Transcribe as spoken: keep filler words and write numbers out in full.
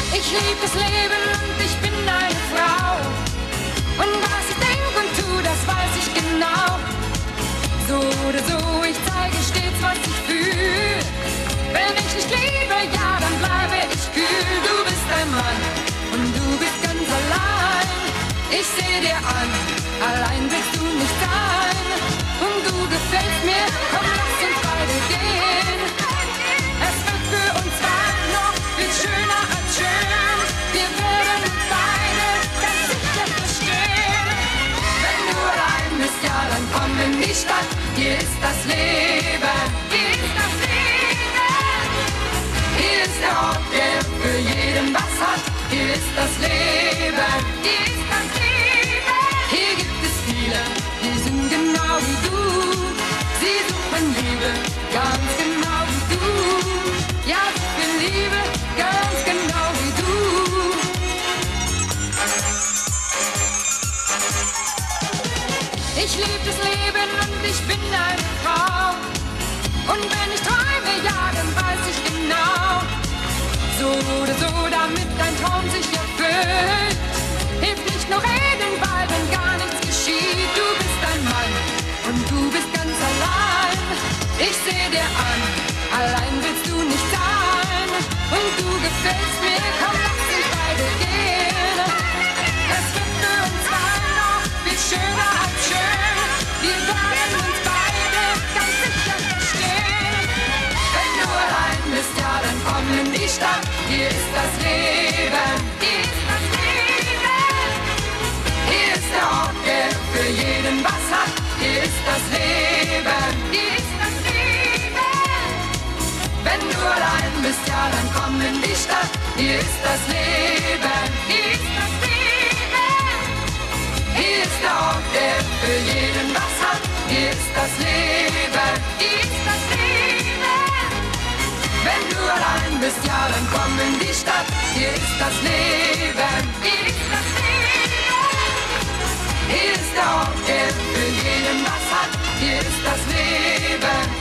Ich lieb das Leben und ich bin eine Frau. Und was ich denk und tu, das weiß ich genau. So oder so, ich zeige stets, was ich fühl. Wenn ich nicht liebe, ja, dann bleibe ich kühl. Du bist ein Mann und du bist ganz allein. Ich seh dir an, allein willst du nicht sein. Und du gefällst mir, komm, lass uns beide gehen. Es wird für uns beide noch viel schöner als schön. Wir werden uns beide ganz sicher verstehen. Wenn du allein bist, ja, dann komm in die Stadt. Hier ist das Leben, hier ist das Leben. Hier ist der Ort, der für jeden was hat. Hier ist das Leben, hier ist das Leben. Hier gibt es viele, die sind genau wie du. Sie suchen Liebe, ganz genau wie du. Ja, sie will Liebe, ganz genau wie du. Ich lieb das Leben und ich bin eine Frau. Und wenn ich träume, ja, dann weiß ich genau. So oder so, damit dein Traum sich erfüllt. Hilft nicht nur reden, weil wenn gar nichts geschieht. Du bist ein Mann und du bist ganz allein. Ich seh dir an, allein willst du nicht sein. Und du gefällst mir, komm, lass uns beide gehen. Es wird für uns beide noch viel schöner als schön. Wir werden uns beide ganz sicher verstehen. Wenn du allein bist, ja, dann komm in die Stadt. Hier ist das Leben, hier ist das Leben. Hier ist der Ort, der für jeden was hat. Hier ist das Leben, hier ist das Leben. Wenn du allein bist, ja, dann komm in die Stadt. Hier ist das Leben, hier ist das Leben. Hier ist der Ort, der für jeden was hat. Hier ist das Leben, hier ist das Leben. Wenn du allein bist, ja, dann komm in die Stadt. Hier ist das Leben, hier ist das Leben. Hier ist der Ort, der für jeden was hat. Hier ist das Leben.